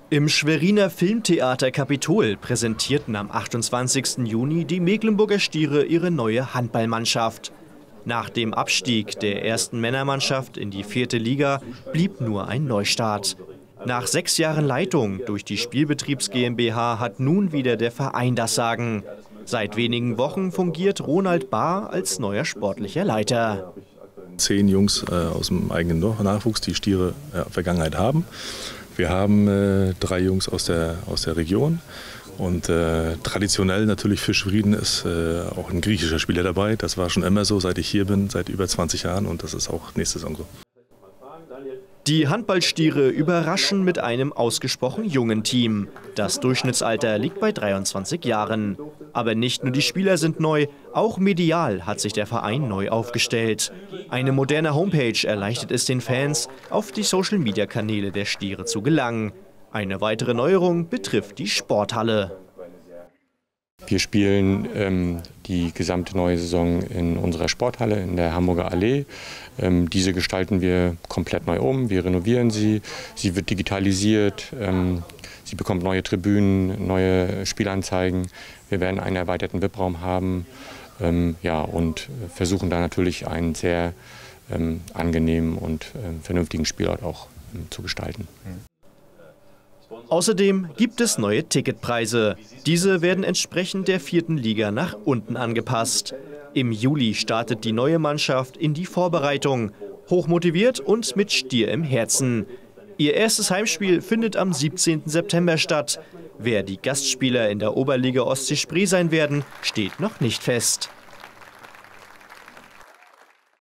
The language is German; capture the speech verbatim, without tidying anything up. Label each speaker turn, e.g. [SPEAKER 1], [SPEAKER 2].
[SPEAKER 1] Im Schweriner Filmtheater Kapitol präsentierten am achtundzwanzigsten Juni die Mecklenburger Stiere ihre neue Handballmannschaft. Nach dem Abstieg der ersten Männermannschaft in die vierte Liga blieb nur ein Neustart. Nach sechs Jahren Leitung durch die Spielbetriebs GmbH hat nun wieder der Verein das Sagen. Seit wenigen Wochen fungiert Ronald Bahr als neuer sportlicher Leiter.
[SPEAKER 2] Zehn Jungs äh, aus dem eigenen Nachwuchs, die Stiere äh, Vergangenheit haben. Wir haben äh, drei Jungs aus der, aus der Region und äh, traditionell natürlich für Schwerin ist äh, auch ein griechischer Spieler dabei. Das war schon immer so, seit ich hier bin, seit über zwanzig Jahren, und das ist auch nächste Saison so.
[SPEAKER 1] Die Handballstiere überraschen mit einem ausgesprochen jungen Team. Das Durchschnittsalter liegt bei dreiundzwanzig Jahren. Aber nicht nur die Spieler sind neu, auch medial hat sich der Verein neu aufgestellt. Eine moderne Homepage erleichtert es den Fans, auf die Social-Media-Kanäle der Stiere zu gelangen. Eine weitere Neuerung betrifft die Sporthalle.
[SPEAKER 3] Wir spielen ähm, die gesamte neue Saison in unserer Sporthalle in der Hamburger Allee. Ähm, diese gestalten wir komplett neu um, wir renovieren sie, sie wird digitalisiert, ähm, sie bekommt neue Tribünen, neue Spielanzeigen. Wir werden einen erweiterten V I P-Raum haben, ähm, ja, und versuchen da natürlich einen sehr ähm, angenehmen und ähm, vernünftigen Spielort auch ähm, zu gestalten.
[SPEAKER 1] Außerdem gibt es neue Ticketpreise. Diese werden entsprechend der vierten Liga nach unten angepasst. Im Juli startet die neue Mannschaft in die Vorbereitung. Hochmotiviert und mit Stier im Herzen. Ihr erstes Heimspiel findet am siebzehnten September statt. Wer die Gastspieler in der Oberliga Ostsee Spree sein werden, steht noch nicht fest.